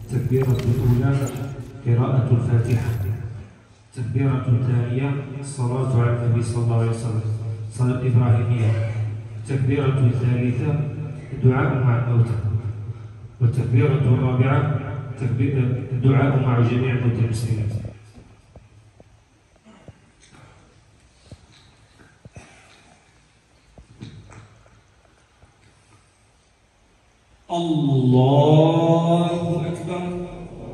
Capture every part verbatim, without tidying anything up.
التكبيرة الأولى قراءة الفاتحة. التكبيرة الثانية الصلاة على النبي صلى الله عليه وسلم، صلاة إبراهيمية. التكبيرة الثالثة الدعاء مع الموتى. والتكبيرة الرابعة الدعاء مع جميع موتى المسلمين. الله أكبر.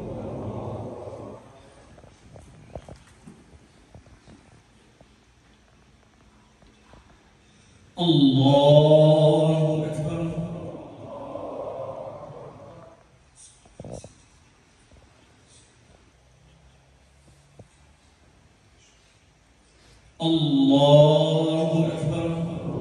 الله أكبر. الله أكبر.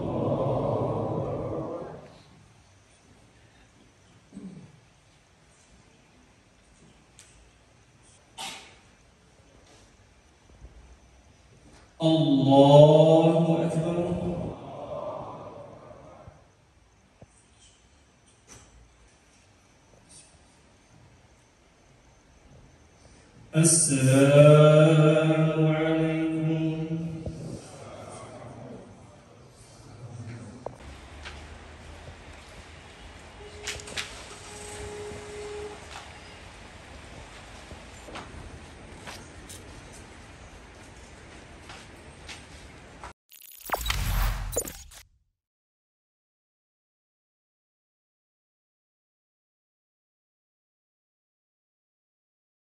الله أكبر. السلام